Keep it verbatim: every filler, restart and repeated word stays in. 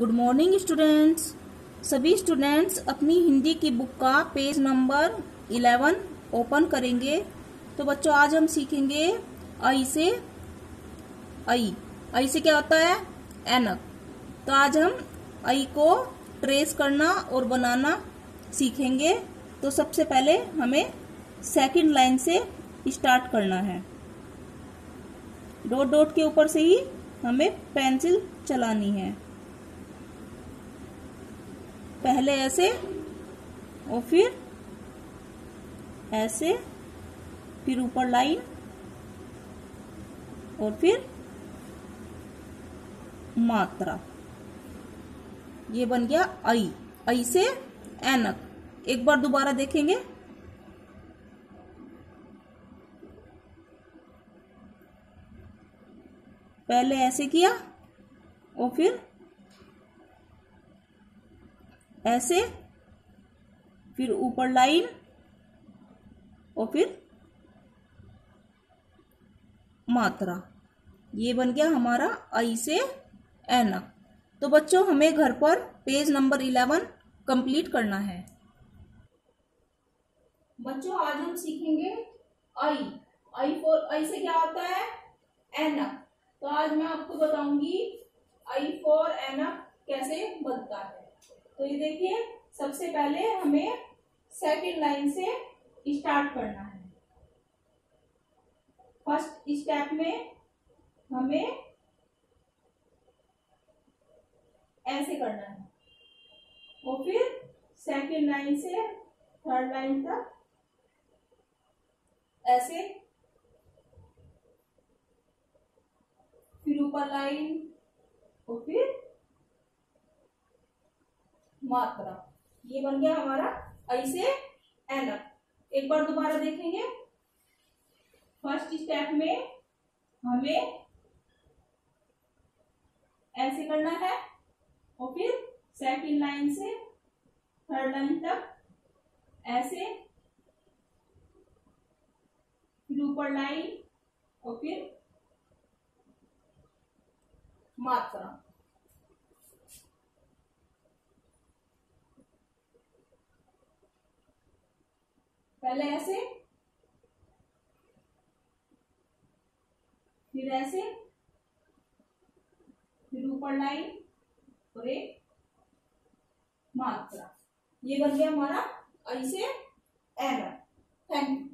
Good morning students. सभी students अपनी हिंदी की बुक का पेज नंबर इलेवन ओपन करेंगे। तो बच्चों आज हम सीखेंगे आई से आई। आई से क्या होता है? ऐनक। तो आज हम आई को ट्रेस करना और बनाना सीखेंगे। तो सबसे पहले हमें सेकंड लाइन से स्टार्ट करना है। डॉट डॉट के ऊपर से ही हमें पेंसिल चलानी है। पहले ऐसे और फिर ऐसे, फिर ऊपर लाइन और फिर मात्रा। ये बन गया आई। आई से ऐनक। एक बार दोबारा देखेंगे। पहले ऐसे किया और फिर ऐसे, फिर ऊपर लाइन और फिर मात्रा। ये बन गया हमारा आई से ऐनक। तो बच्चों हमें घर पर पेज नंबर इलेवन कंप्लीट करना है। बच्चों आज हम सीखेंगे आई। आई फॉर आई से क्या होता है? ऐनक। तो आज मैं आपको बताऊंगी आई फॉर ऐनक कैसे बनता है। तो ये देखिए, सबसे पहले हमें सेकंड लाइन से स्टार्ट करना है। फर्स्ट स्टेप में हमें ऐसे करना है और फिर सेकंड लाइन से थर्ड लाइन तक ऐसे, फिर ऊपर लाइन और फिर मात्रा। ये बन गया हमारा आई से ऐनक। एक बार दोबारा देखेंगे। फर्स्ट स्टेप में हमें ऐसे करना है और फिर सेकंड लाइन से थर्ड लाइन तक ऐसे, फिर ऊपर लाइन और फिर मात्रा। पहले ऐसे, फिर ऐसे, फिर ऊपर लाइन और एक मात्रा। ये बन गया हमारा आई से ऐनक। Thank you.